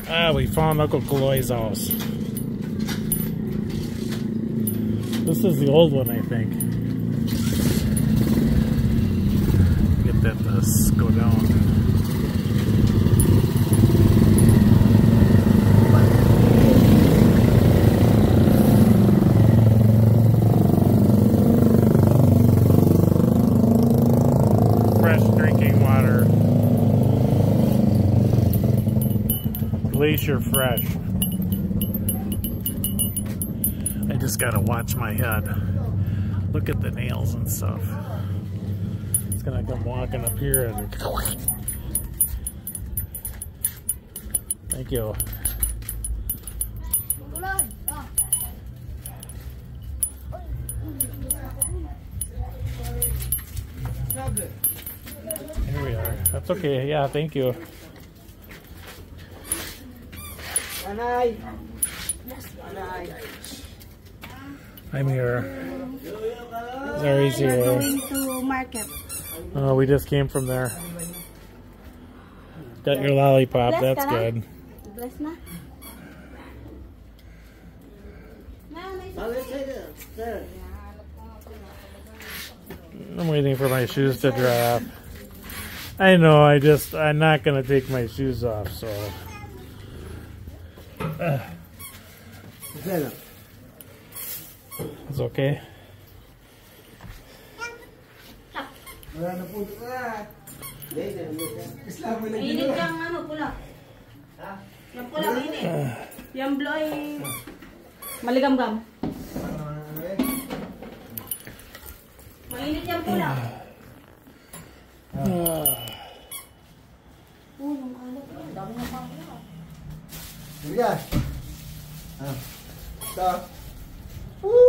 Ah, we found Uncle Caloy's house. This is the old one, I think. Get that to go down. Fresh drinking water. Glacier fresh. I just gotta watch my head. Look at the nails and stuff. It's gonna come walking up here and thank you. Here we are. That's okay. Yeah, thank you. I'm here. Zary's here. We're going to market. Oh, we just came from there. Got your lollipop. That's good. Bless na. I'm waiting for my shoes to dry off. I know. I'm not gonna take my shoes off. So. It's okay. Mainit yung ano, pula. Yung pula, mainit. Yung blue ay maligam-gam. Mainit yung pula. Nung alat. Dami na pa. Sige. Stop. Woo!